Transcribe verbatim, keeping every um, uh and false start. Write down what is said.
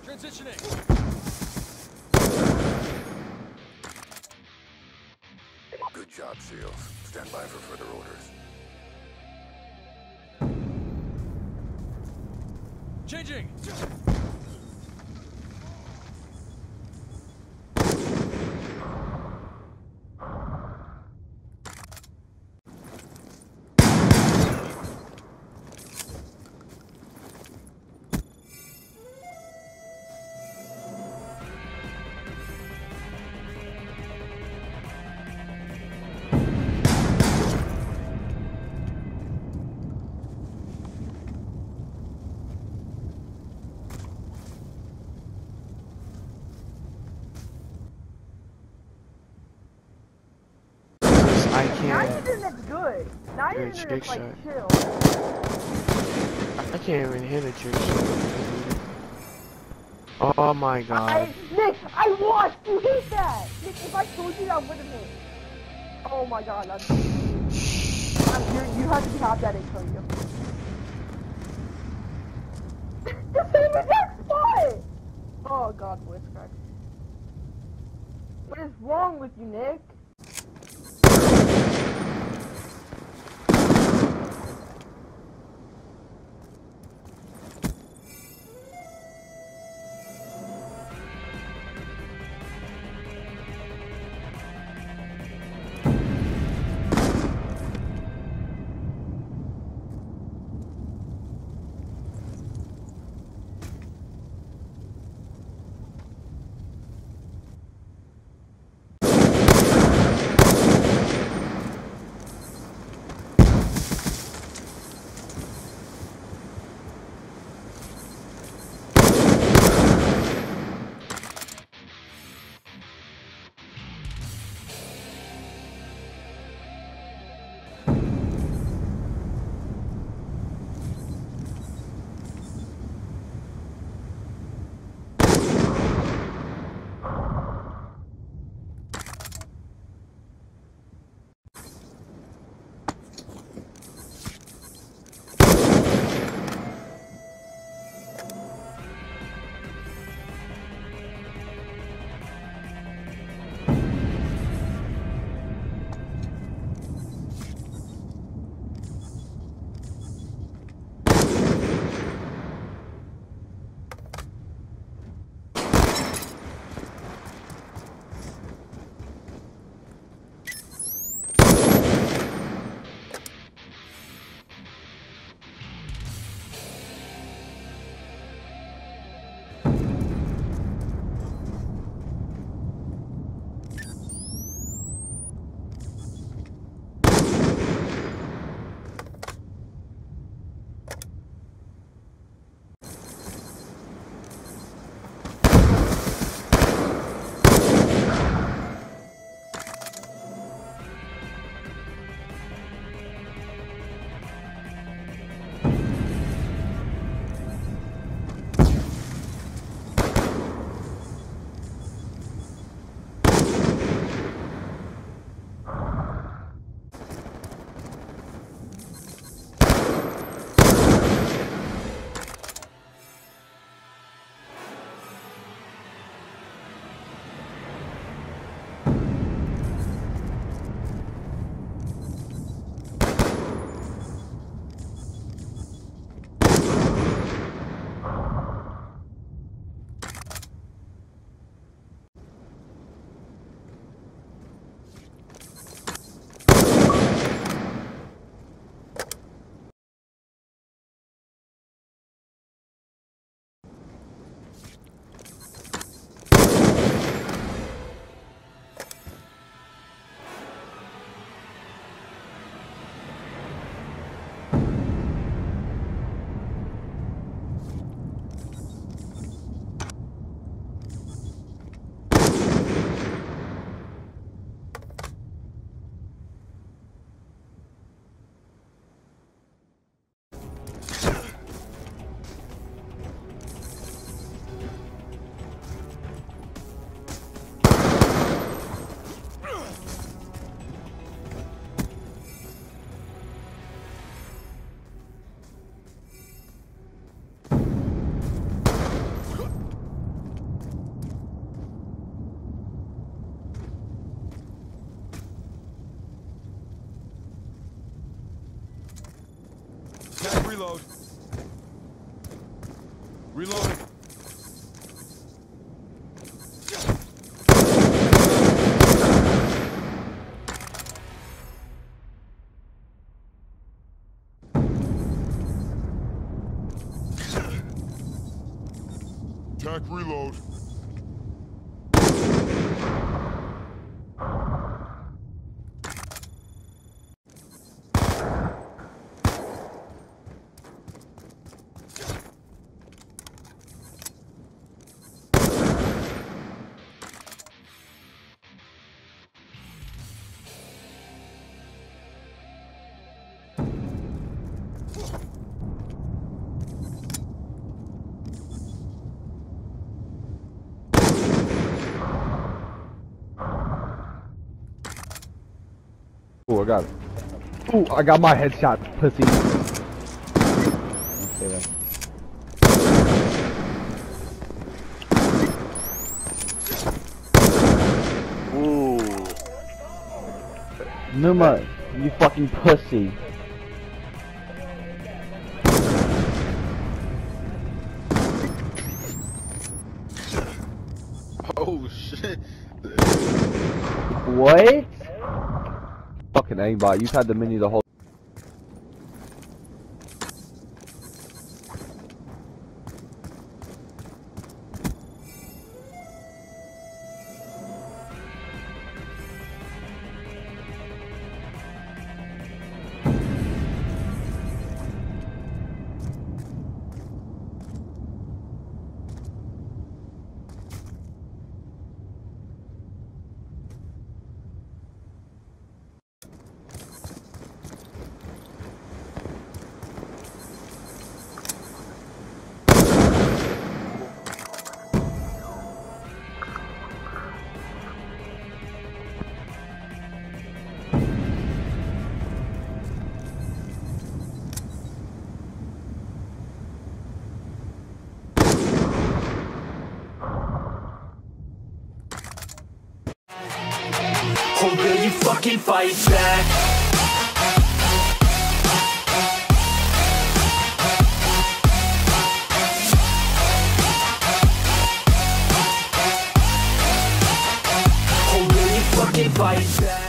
Transitioning. Good job, SEALs. Stand by for further orders. Changing. I Now can't. your internet's good. Now your Good trick internet's like shot. chill. I can't even hit a trick shot. Oh my god. I, Nick, I watched you hit that! Nick, if I told you that would have hit. Oh my god, that's... I'm, you, you have to tap that and kill you. The same exact spot! Oh god, voice crack. What is wrong with you, Nick? reload. Reloading. Tac reload. Oh, I got it. Oh, I got my headshot, pussy. Okay. Ooh. Luma, you fucking pussy. Oh shit. What? Fucking aimbot, you've had the mini the whole. Or will you fucking fight back? Or will you fucking fight back?